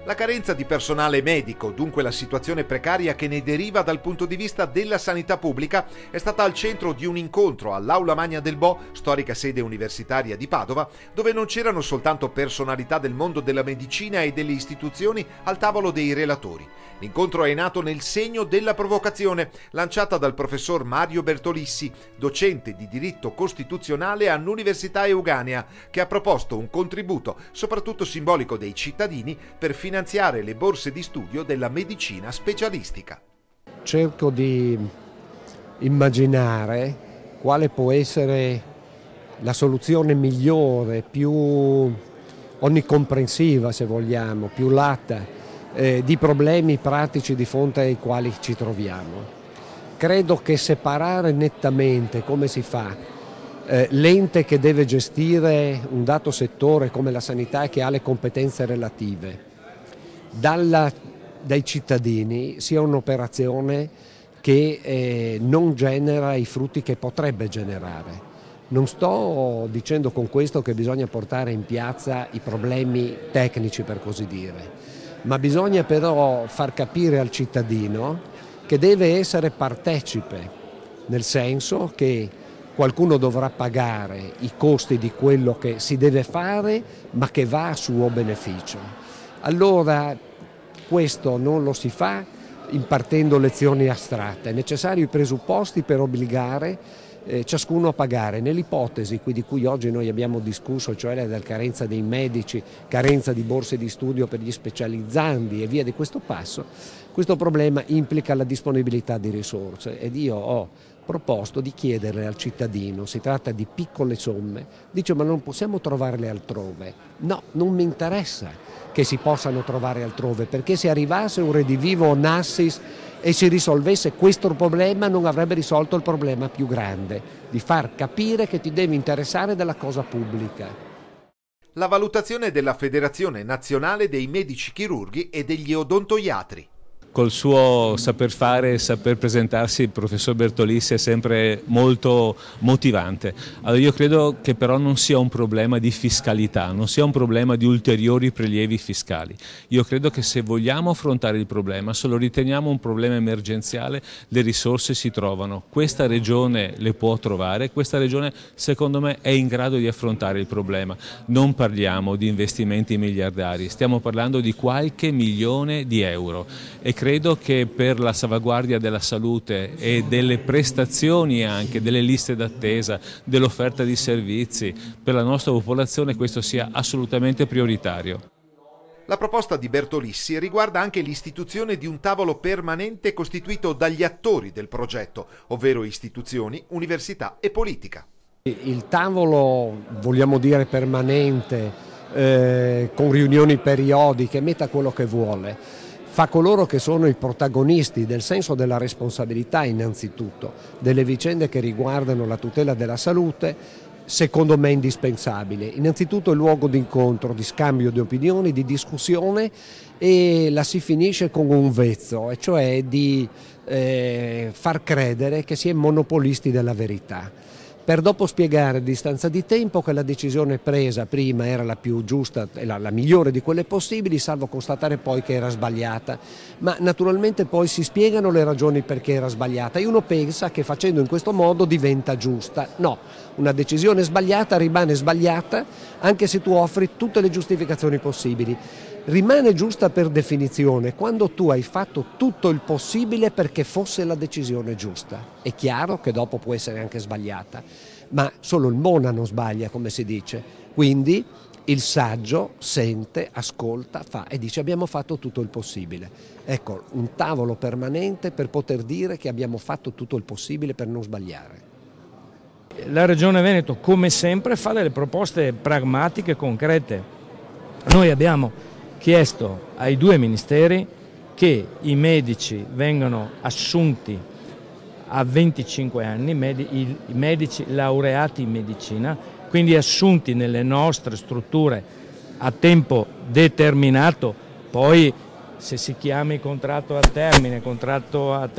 La carenza di personale medico, dunque la situazione precaria che ne deriva dal punto di vista della sanità pubblica, è stata al centro di un incontro all'Aula Magna del Bo, storica sede universitaria di Padova, dove non c'erano soltanto personalità del mondo della medicina e delle istituzioni al tavolo dei relatori. L'incontro è nato nel segno della provocazione lanciata dal professor Mario Bertolissi, docente di diritto costituzionale all'Università Euganea, che ha proposto un contributo, soprattutto simbolico dei cittadini, per finanziare le borse di studio della medicina specialistica. Cerco di immaginare quale può essere la soluzione migliore, più onnicomprensiva se vogliamo, più latta di problemi pratici di fronte ai quali ci troviamo. Credo che separare nettamente come si fa l'ente che deve gestire un dato settore come la sanità e che ha le competenze relative dai cittadini sia un'operazione che non genera i frutti che potrebbe generare. Non sto dicendo con questo che bisogna portare in piazza i problemi tecnici, per così dire, ma bisogna però far capire al cittadino che deve essere partecipe, nel senso che qualcuno dovrà pagare i costi di quello che si deve fare, ma che va a suo beneficio. Allora questo non lo si fa impartendo lezioni astratte, è necessario i presupposti per obbligare ciascuno a pagare. Nell'ipotesi di cui oggi noi abbiamo discusso, cioè la della carenza dei medici, carenza di borse di studio per gli specializzandi e via di questo passo, questo problema implica la disponibilità di risorse ed io ho proposto di chiederle al cittadino, si tratta di piccole somme, dice ma non possiamo trovarle altrove? No, non mi interessa che si possano trovare altrove, perché se arrivasse un redivivo Nassis e si risolvesse questo problema non avrebbe risolto il problema più grande, di far capire che ti devi interessare della cosa pubblica. La valutazione della Federazione Nazionale dei Medici Chirurghi e degli Odontoiatri. Col suo saper fare e saper presentarsi il professor Bertolissi è sempre molto motivante. Allora io credo che però non sia un problema di fiscalità, non sia un problema di ulteriori prelievi fiscali. Io credo che se vogliamo affrontare il problema, se lo riteniamo un problema emergenziale, le risorse si trovano. Questa regione le può trovare, questa regione secondo me è in grado di affrontare il problema. Non parliamo di investimenti miliardari, stiamo parlando di qualche milione di euro e credo che per la salvaguardia della salute e delle prestazioni anche, delle liste d'attesa, dell'offerta di servizi per la nostra popolazione questo sia assolutamente prioritario. La proposta di Bertolissi riguarda anche l'istituzione di un tavolo permanente costituito dagli attori del progetto, ovvero istituzioni, università e politica. Il tavolo, vogliamo dire permanente, con riunioni periodiche, metta quello che vuole, fa coloro che sono i protagonisti del senso della responsabilità innanzitutto, delle vicende che riguardano la tutela della salute, secondo me indispensabile. Innanzitutto il luogo di incontro, di scambio di opinioni, di discussione e la si finisce con un vezzo, e cioè di far credere che si è monopolisti della verità. Per dopo spiegare a distanza di tempo che la decisione presa prima era la più giusta e la migliore di quelle possibili, salvo constatare poi che era sbagliata. Ma naturalmente poi si spiegano le ragioni perché era sbagliata e uno pensa che facendo in questo modo diventa giusta. No, una decisione sbagliata rimane sbagliata anche se tu offri tutte le giustificazioni possibili. Rimane giusta per definizione quando tu hai fatto tutto il possibile perché fosse la decisione giusta. È chiaro che dopo può essere anche sbagliata, ma solo il Mona non sbaglia, come si dice. Quindi il saggio sente, ascolta, fa e dice abbiamo fatto tutto il possibile. Ecco, un tavolo permanente per poter dire che abbiamo fatto tutto il possibile per non sbagliare. La Regione Veneto, come sempre, fa delle proposte pragmatiche, concrete. Noi abbiamo chiesto ai due ministeri che i medici vengano assunti a 25 anni, i medici laureati in medicina, quindi assunti nelle nostre strutture a tempo determinato, poi se si chiami contratto a termine, contratto a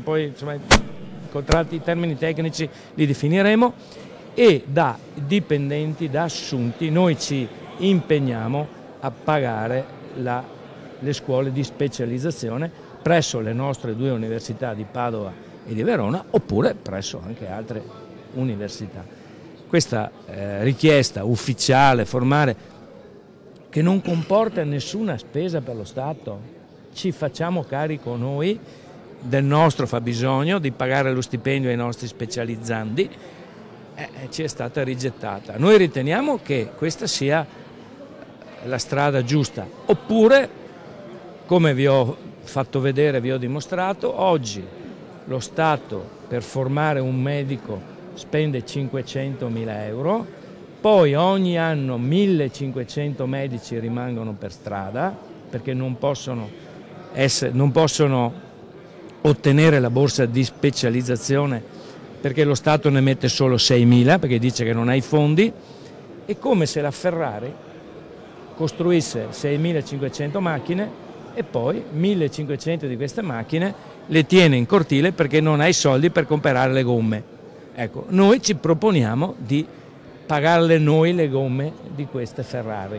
i termini tecnici li definiremo, e da dipendenti, da assunti, noi ci impegniamo a pagare la le scuole di specializzazione presso le nostre due università di Padova e di Verona, oppure presso anche altre università. Questa richiesta ufficiale, formale, che non comporta nessuna spesa per lo Stato, ci facciamo carico noi del nostro fabbisogno, di pagare lo stipendio ai nostri specializzandi, ci è stata rigettata. Noi riteniamo che questa sia la strada giusta, oppure, come vi ho fatto vedere, vi ho dimostrato, oggi lo Stato per formare un medico spende 500.000 euro, poi ogni anno 1.500 medici rimangono per strada perché non possono ottenere la borsa di specializzazione perché lo Stato ne mette solo 6.000 perché dice che non ha i fondi. È come se la Ferrari costruisse 6.500 macchine e poi 1.500 di queste macchine le tiene in cortile perché non ha i soldi per comprare le gomme. Ecco, noi ci proponiamo di pagarle noi le gomme di queste Ferrari.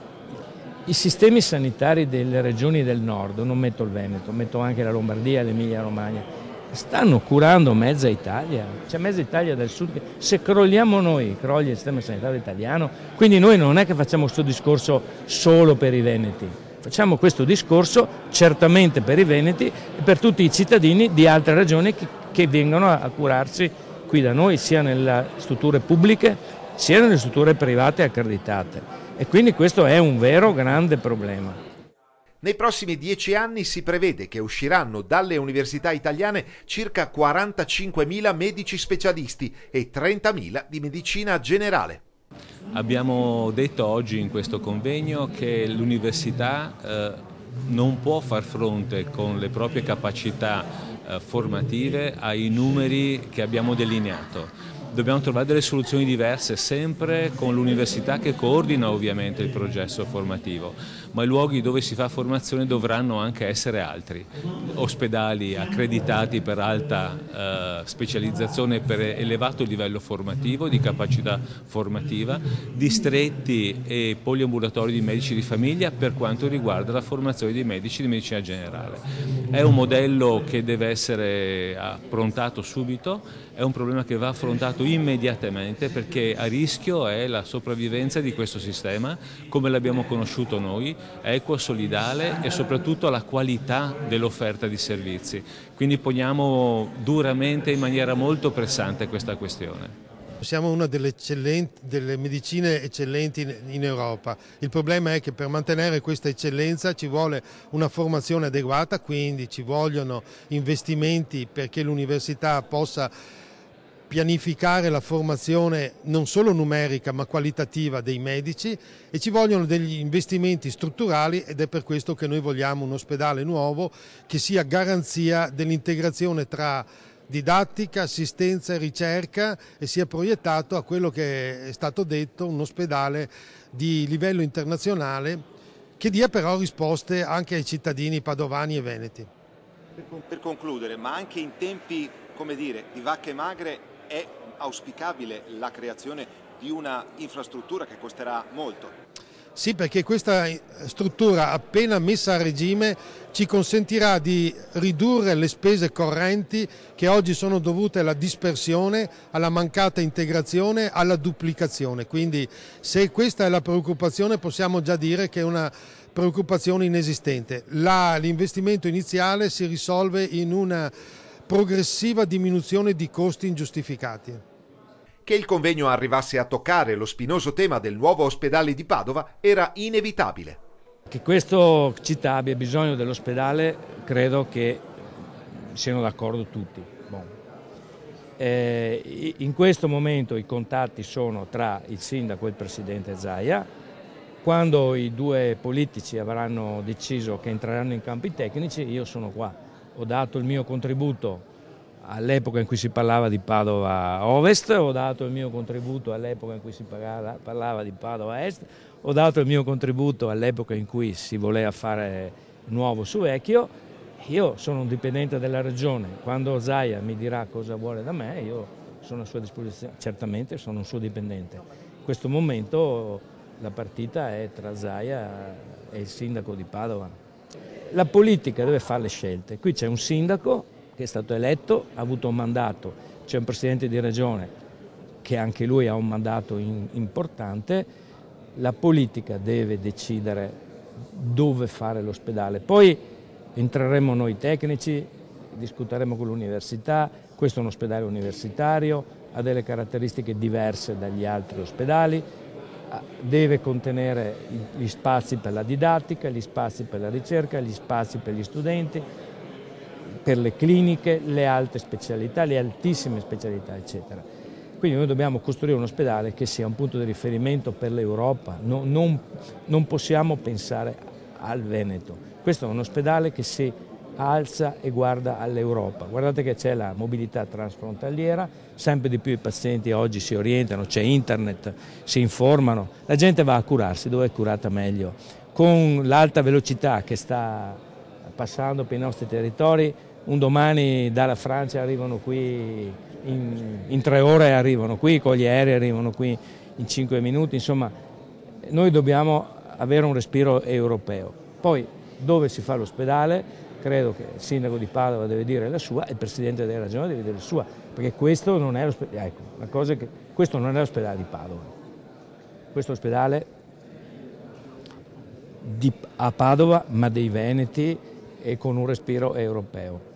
I sistemi sanitari delle regioni del nord, non metto il Veneto, metto anche la Lombardia e l'Emilia Romagna, stanno curando mezza Italia, c'è mezza Italia del sud. Se crolliamo noi, croglia il sistema sanitario italiano, quindi noi non è che facciamo questo discorso solo per i veneti, facciamo questo discorso certamente per i veneti e per tutti i cittadini di altre regioni che vengono a curarsi qui da noi, sia nelle strutture pubbliche sia nelle strutture private accreditate. E quindi questo è un vero grande problema. Nei prossimi 10 anni si prevede che usciranno dalle università italiane circa 45.000 medici specialisti e 30.000 di medicina generale. Abbiamo detto oggi in questo convegno che l'università non può far fronte con le proprie capacità formative ai numeri che abbiamo delineato. Dobbiamo trovare delle soluzioni diverse, sempre con l'università che coordina ovviamente il processo formativo, ma i luoghi dove si fa formazione dovranno anche essere altri. Ospedali accreditati per alta specializzazione, per elevato livello formativo, di capacità formativa, distretti e poliambulatori di medici di famiglia per quanto riguarda la formazione dei medici di medicina generale. È un modello che deve essere approntato subito, è un problema che va affrontato immediatamente perché a rischio è la sopravvivenza di questo sistema come l'abbiamo conosciuto noi, equo, solidale e soprattutto la qualità dell'offerta di servizi. Quindi poniamo duramente, in maniera molto pressante, questa questione. Siamo una delle medicine eccellenti in Europa. Il problema è che per mantenere questa eccellenza ci vuole una formazione adeguata, quindi ci vogliono investimenti perché l'università possa pianificare la formazione non solo numerica ma qualitativa dei medici, e ci vogliono degli investimenti strutturali, ed è per questo che noi vogliamo un ospedale nuovo che sia garanzia dell'integrazione tra didattica, assistenza e ricerca e sia proiettato a quello che è stato detto, un ospedale di livello internazionale che dia però risposte anche ai cittadini padovani e veneti. Per concludere, ma anche in tempi, come dire, di vacche magre, è auspicabile la creazione di una infrastruttura che costerà molto? Sì, perché questa struttura appena messa a regime ci consentirà di ridurre le spese correnti che oggi sono dovute alla dispersione, alla mancata integrazione, alla duplicazione. Quindi se questa è la preoccupazione possiamo già dire che è una preoccupazione inesistente. L'investimento iniziale si risolve in una progressiva diminuzione di costi ingiustificati. Che il convegno arrivasse a toccare lo spinoso tema del nuovo ospedale di Padova era inevitabile. Che questa città abbia bisogno dell'ospedale credo che siano d'accordo tutti. In questo momento i contatti sono tra il sindaco e il presidente Zaia. Quando i due politici avranno deciso che entreranno in campo i tecnici, io sono qua. Ho dato il mio contributo all'epoca in cui si parlava di Padova Ovest, ho dato il mio contributo all'epoca in cui si parlava di Padova Est, ho dato il mio contributo all'epoca in cui si voleva fare nuovo su vecchio. Io sono un dipendente della regione, quando Zaia mi dirà cosa vuole da me io sono a sua disposizione, certamente sono un suo dipendente. In questo momento la partita è tra Zaia e il sindaco di Padova. La politica deve fare le scelte. Qui c'è un sindaco che è stato eletto, ha avuto un mandato, c'è un presidente di regione che anche lui ha un mandato importante. La politica deve decidere dove fare l'ospedale. Poi entreremo noi tecnici, discuteremo con l'università. Questo è un ospedale universitario, ha delle caratteristiche diverse dagli altri ospedali, deve contenere gli spazi per la didattica, gli spazi per la ricerca, gli spazi per gli studenti, per le cliniche, le alte specialità, le altissime specialità, eccetera. Quindi noi dobbiamo costruire un ospedale che sia un punto di riferimento per l'Europa, non possiamo pensare al Veneto. Questo è un ospedale che si alza e guarda all'Europa. Guardate che c'è la mobilità transfrontaliera, sempre di più i pazienti oggi si orientano, c'è internet, si informano, la gente va a curarsi dove è curata meglio. Con l'alta velocità che sta passando per i nostri territori, un domani dalla Francia arrivano qui in 3 ore, arrivano qui, con gli aerei arrivano qui in 5 minuti, insomma noi dobbiamo avere un respiro europeo. Poi dove si fa l'ospedale? Credo che il sindaco di Padova deve dire la sua e il presidente della regione deve dire la sua, perché questo non è l'ospedale, ecco, la cosa è che questo non è l'ospedale di Padova, questo è l'ospedale a Padova ma dei Veneti e con un respiro europeo.